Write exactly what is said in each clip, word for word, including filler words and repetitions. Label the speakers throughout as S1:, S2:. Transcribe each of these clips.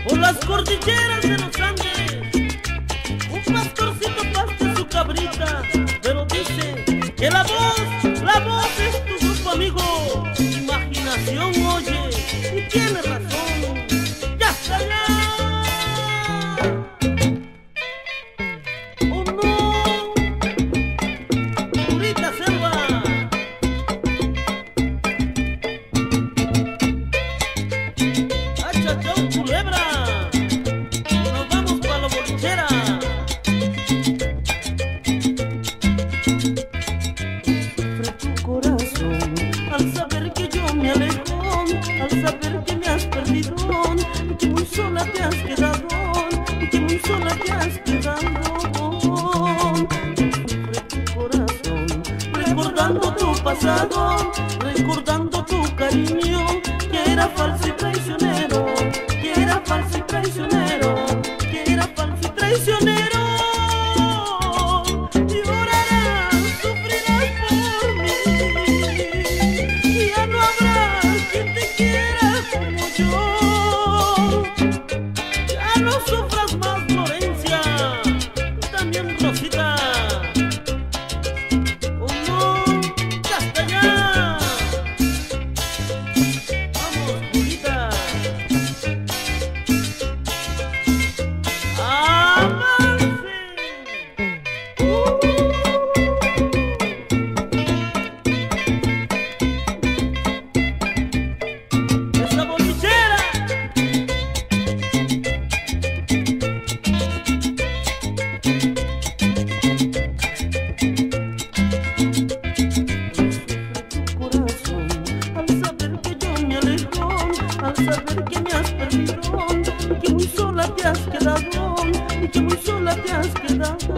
S1: Por las cordilleras de los Andes, un pastorcito pasta su cabrita, pero dice que la voz, la voz es tu grupo amigo. Imaginación oye y tiene razón. ¡Ya está ya! ¡Oh no! ¡Purita selva! ¡Achachón, culebra! ¡Nos vamos pa' la bolichera! Sufre tu corazón al saber que yo me alejo, al saber que me has perdido, que muy sola te has quedado, que muy sola te has quedado. Sufre tu corazón recordando tu pasado, recordando tu cariño, que era falso y traicionero, que era falso y traicionero, que era falso y traicionero. Llorarás, sufrirás por mí, ya no habrá quien te quiera como yo. Ya no sufras más, Florencia, también Rosita. Oh no, ya está ya. Vamos, Julita. ¡Avance! Uh. ¡Esta bolichera! Corazón, al saber que yo me alejo, al saber que me has perdido, y que muy sola te has quedado, y que muy sola te has quedado.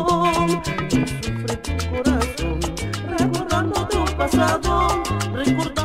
S1: Sufre tu corazón, recordando tu pasado, recordando